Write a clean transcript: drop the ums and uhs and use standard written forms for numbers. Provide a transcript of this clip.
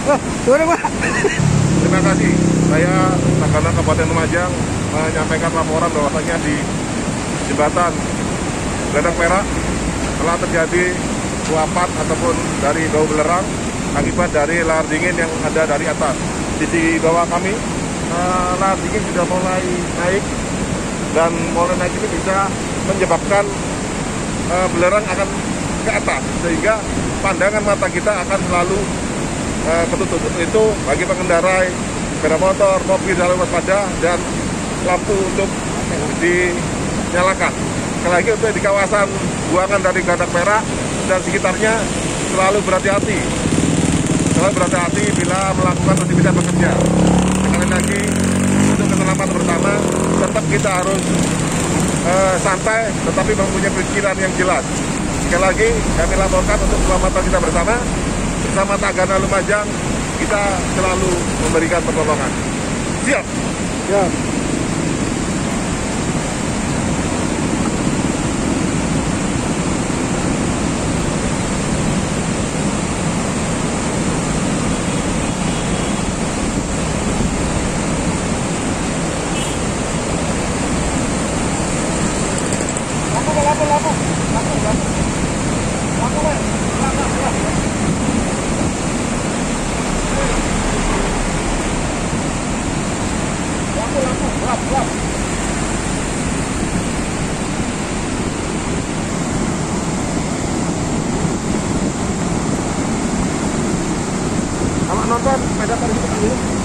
Oh, turun Pak. Terima kasih. Saya Tagana Kabupaten Lumajang menyampaikan laporan bahwasanya di jembatan Geladak Perak telah terjadi luapan ataupun dari bau belerang akibat dari lahar dingin yang ada dari atas. Di bawah kami, lahar dingin sudah mulai naik, dan mulai naik ini bisa menyebabkan belerang akan ke atas, sehingga pandangan mata kita akan selalu ketutup. Itu bagi pengendara sepeda motor, mobil selalu waspada dan lampu untuk dinyalakan. Sekali lagi untuk di kawasan buangan dari Geladak Perak dan sekitarnya selalu berhati-hati. Selalu berhati-hati bila melakukan aktivitas bekerja. Sekali lagi untuk keselamatan bersama, tetap kita harus santai tetapi mempunyai pikiran yang jelas. Sekali lagi kami laporkan untuk keselamatan kita bersama Tagana Lumajang, kita selalu memberikan pertolongan. Siap. Ya. Kalau nonton sepeda dari sini.